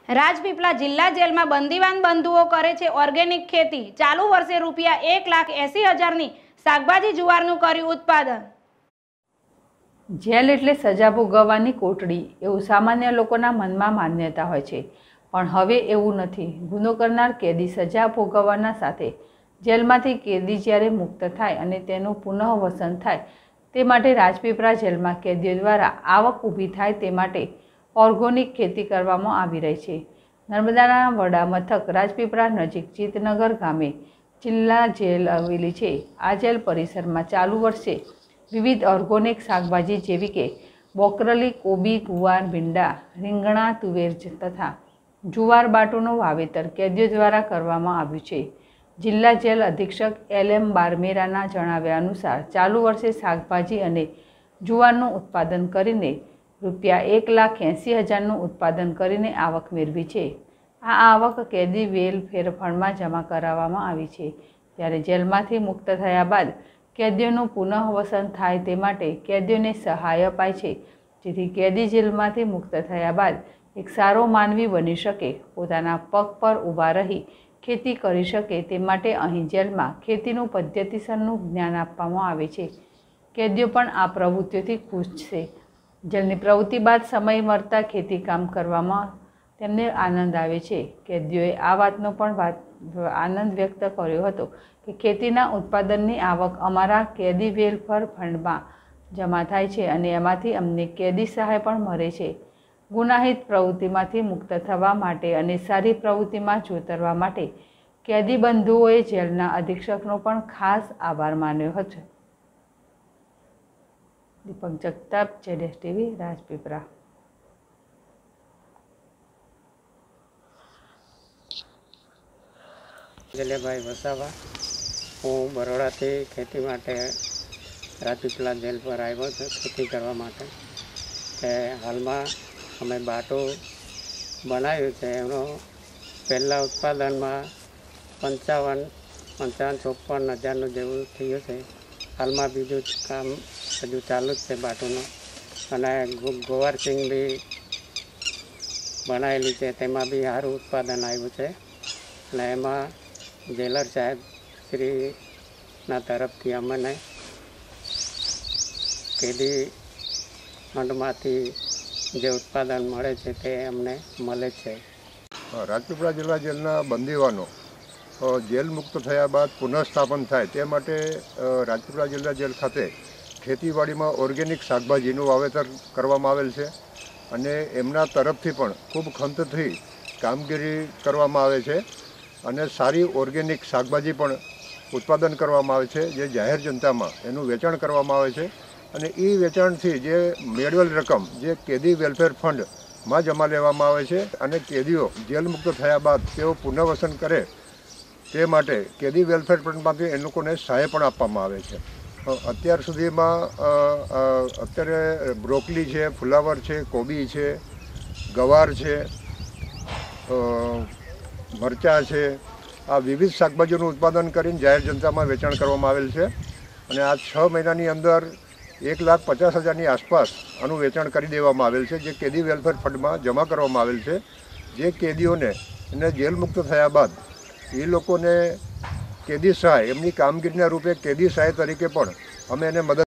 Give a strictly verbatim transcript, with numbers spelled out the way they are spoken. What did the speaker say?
રાજપીપળા જિલ્લા જેલમાં બંદીવાન બંધુઓ કરે છે ઓર્ગેનિક ખેતી। ચાલુ વર્ષે રૂપિયા એક લાખ એસી હજારની શાકભાજી જુવારનું કર્યું ઉત્પાદન। જેલ એટલે સજા ભોગવવાની કોટડી એવું સામાન્ય લોકોના મનમાં માન્યતા હોય છે, પણ હવે એવું નથી। ગુનો કરનાર કેદી સજા ભોગવવાના સાથે જેલમાંથી કેદી જ્યારે મુક્ત થાય અને તેનું પુનઃવસન થાય તે માટે રાજપીપળા જેલમાં કેદીઓ દ્વારા આવક ઊભી થાય તે માટે ઓર્ગેનિક ખેતી કરવામાં આવી રહી છે। નર્મદાના વડા મથક રાજપીપળા નજીક ચિતનગર ગામે જિલ્લા જેલ આવેલી છે। આ જેલ પરિસરમાં ચાલુ વર્ષે વિવિધ ઓર્ગેનિક શાકભાજી જેવી કે બોકરલી, કોબી, ગુવાર, ભીંડા, રીંગણા, તુવેર તથા જુવાર બાટુનું વાવેતર કેદીઓ દ્વારા કરવામાં આવ્યું છે। જિલ્લા જેલ અધિક્ષક એલ એમ બારમેરાના જણાવ્યા અનુસાર ચાલુ વર્ષે શાકભાજી અને જુવારનું ઉત્પાદન કરીને રૂપિયા એક લાખ એંસી હજારનું ઉત્પાદન કરીને આવક મેળવી છે। આ આવક કેદી વેલફેર ફંડમાં જમા કરાવવામાં આવી છે, ત્યારે જેલમાંથી મુક્ત થયા બાદ કેદીઓનું પુનઃવસન થાય તે માટે કેદીઓને સહાય અપાય છે, જેથી કેદી જેલમાંથી મુક્ત થયા બાદ એક સારો માનવી બની શકે, પોતાના પગ પર ઊભા રહી ખેતી કરી શકે તે માટે અહીં જેલમાં ખેતીનું પદ્ધતિસરનું જ્ઞાન આપવામાં આવે છે। કેદીઓ પણ આ પ્રવૃત્તિઓથી ખુશ છે। જેલની પ્રવૃત્તિ બાદ સમય મળતા ખેતી કામ કરવામાં તેમને આનંદ આવે છે। કેદીઓએ આ વાતનો પણ વાત આનંદ વ્યક્ત કર્યો હતો કે ખેતીના ઉત્પાદનની આવક અમારા કેદી વેલફેર ફંડમાં જમા થાય છે અને એમાંથી અમને કેદી સહાય પણ મળે છે। ગુનાહિત પ્રવૃત્તિમાંથી મુક્ત થવા માટે અને સારી પ્રવૃત્તિમાં જોતરવા માટે કેદી બંધુઓએ જેલના અધિક્ષકનો પણ ખાસ આભાર માન્યો હતો। દીપક જગતાપ, જેડેશ ટીવી, રાજપીપળા। જલેભાઈ વસાવા, હું બરોડાથી ખેતી માટે રાજપીપળા જેલ પર આવ્યો છું ખેતી કરવા માટે। કે હાલમાં અમે બાટું બનાવ્યું છે, એનો પહેલાં ઉત્પાદનમાં પંચાવન પંચાવન ચોપન હજારનું જેવું થયું છે। હાલમાં બીજું કામ હજુ ચાલુ જ છે બાટુનું, અને ગોવાર સિંગ બી બનાવેલી છે, તેમાં બી સારું ઉત્પાદન આવ્યું છે। અને એમાં જેલર સાહેબ શ્રીના તરફથી અમને કેદી ફંડમાંથી જે ઉત્પાદન મળે છે તે અમને મળે છે। રાજપીપળા જિલ્લા જેલના બંદીવાનો જેલ મુક્ત થયા બાદ પુનઃસ્થાપન થાય તે માટે રાજપીપળા જિલ્લા જેલ ખાતે ખેતીવાડીમાં ઓર્ગેનિક શાકભાજીનું વાવેતર કરવામાં આવેલ છે, અને એમના તરફથી પણ ખૂબ ખંતથી કામગીરી કરવામાં આવે છે, અને સારી ઓર્ગેનિક શાકભાજી પણ ઉત્પાદન કરવામાં આવે છે, જે જાહેર જનતામાં એનું વેચાણ કરવામાં આવે છે। અને એ વેચાણથી જે મેળવેલ રકમ જે કેદી વેલફેર ફંડમાં જમા લેવામાં આવે છે, અને કેદીઓ જેલ મુક્ત થયા બાદ તેઓ પુનઃવસન કરે તે માટે કેદી વેલફેર ફંડમાંથી એ લોકોને સહાય પણ આપવામાં આવે છે। અત્યાર સુધીમાં અત્યારે બ્રોકલી છે, ફુલાવર છે, કોબી છે, ગવાર છે, મરચાં છે, આ વિવિધ શાકભાજીઓનું ઉત્પાદન કરીને જાહેર જનતામાં વેચાણ કરવામાં આવેલ છે, અને આ છ મહિનાની અંદર એક લાખ પચાસ હજારની આસપાસ આનું વેચાણ કરી દેવામાં આવેલ છે, જે કેદી વેલફેર ફંડમાં જમા કરવામાં આવેલ છે। જે કેદીઓને એને જેલ મુક્ત થયા બાદ એ લોકોને કેદી સહાય એમની કામગીરીના રૂપે કેદી સહાય તરીકે પણ અમે એને મદદ